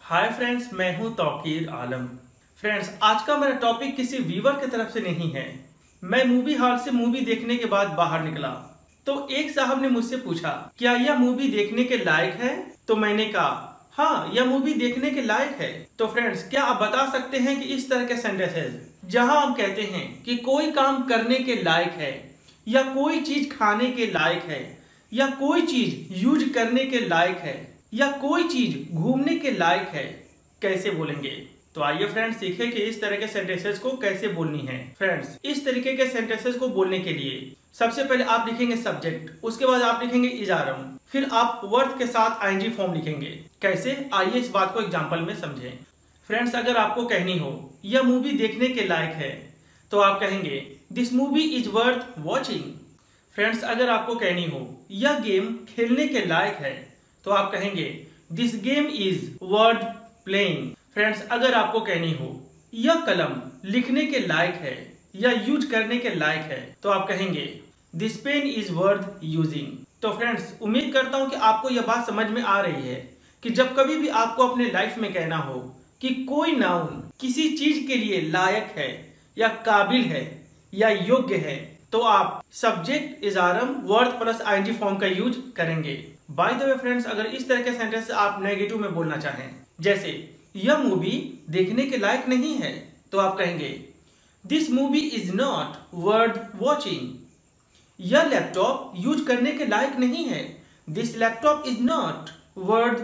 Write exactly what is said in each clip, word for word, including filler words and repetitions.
Hi friends, मैं हूं तौकीर आलम। Friends, आज का मेरा टॉपिक किसी व्यूवर की तरफ से नहीं है। मैं मूवी हॉल से मूवी देखने के बाद बाहर निकला तो एक साहब ने मुझसे पूछा, क्या यह मूवी देखने के लायक है? तो मैंने कहा, हाँ, यह मूवी देखने के लायक है। तो फ्रेंड्स, क्या आप बता सकते हैं कि इस तरह के सेंटेंसेस जहां हम कहते हैं कि कोई काम करने के लायक है, या कोई चीज खाने के लायक है, या कोई चीज यूज करने के लायक है, या कोई चीज घूमने के लायक है, कैसे बोलेंगे? तो आइए फ्रेंड्स सीखें कि इस तरह के सेंटेंसेस को कैसे बोलनी है। फ्रेंड्स, इस तरीके के सेंटेंसेस को बोलने के लिए सबसे पहले आप लिखेंगे सब्जेक्ट, उसके बाद आप लिखेंगे इजारम, फिर आप वर्ब के साथ आईएनजी फॉर्म लिखेंगे। कैसे, आइए इस बात को एग्जांपल में समझें। फ्रेंड्स, अगर आपको कहनी हो यह मूवी देखने के लायक है, तो आप कहेंगे this movie is worth watching. Friends, अगर आपको कहनी हो यह गेम खेलने के लायक है, तो आप कहेंगे this game is worth playing. Friends, अगर आपको कहनी हो यह कलम लिखने के लायक है या यूज करने के लायक है, तो आप कहेंगे this pen is worth using. तो फ्रेंड्स, उम्मीद करता हूं कि आपको यह बात समझ में आ रही है कि जब कभी भी आपको अपने लाइफ में कहना हो कि कोई नाउन किसी चीज के लिए लायक है या काबिल है या योग्य है, तो आप सब्जेक्ट इजारम वर्थ प्लस आईएनजी फॉर्म का यूज करेंगे। बाय द वे फ्रेंड्स, अगर इस तरह के सेंटेंस आप नेगेटिव में बोलना चाहें, जैसे यह मूवी देखने के लायक नहीं है, तो आप कहेंगे this movie is not worth watching. यह लैपटॉप यूज करने के लायक नहीं है, this laptop is not worth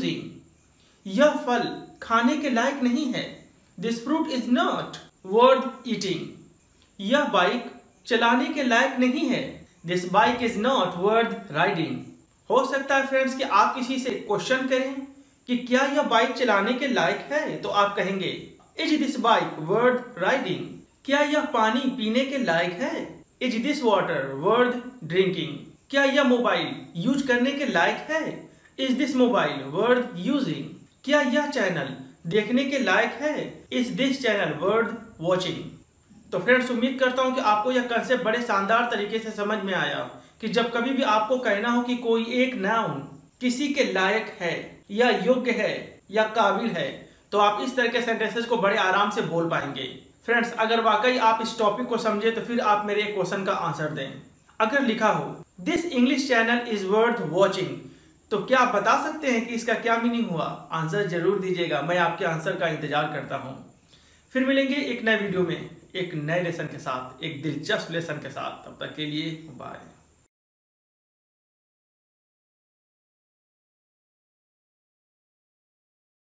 using. यह फल खाने के लायक नहीं है, this fruit is not worth eating. यह बाइक चलाने के लायक नहीं है, this bike is not worth riding. हो सकता है फ्रेंड्स कि आप किसी से क्वेश्चन करें कि क्या यह बाइक चलाने के लायक है, तो आप कहेंगे is this bike worth riding. क्या यह पानी पीने के लायक है, is this water worth drinking. क्या यह मोबाइल यूज करने के लायक है, is this mobile worth using. क्या यह चैनल देखने के लायक है, is this channel worth watching. तो फ्रेंड्स, उम्मीद करता हूं कि आपको यह कंसेप्ट बड़े शानदार तरीके से समझ में आया कि जब कभी भी आपको कहना हो कि कोई एक नाउन किसी के लायक है या योग्य है या काबिल है, तो आप इस तरह के सेंटेंसेस को बड़े आराम से बोल पाएंगे। फ्रेंड्स, अगर वाकई आप इस टॉपिक को समझे तो फिर आप मेरे एक क्वेश्चन का आंसर दें। अगर लिखा हो this English channel is worth watching, तो क्या आप बता सकते हैं कि इसका क्या मीनिंग हुआ? आंसर जरूर दीजिएगा, मैं आपके आंसर का इंतजार करता हूँ। फिर मिलेंगे एक नए वीडियो में एक नए लेसन के साथ, एक दिलचस्प लेसन के साथ। तब तक के लिए बाय।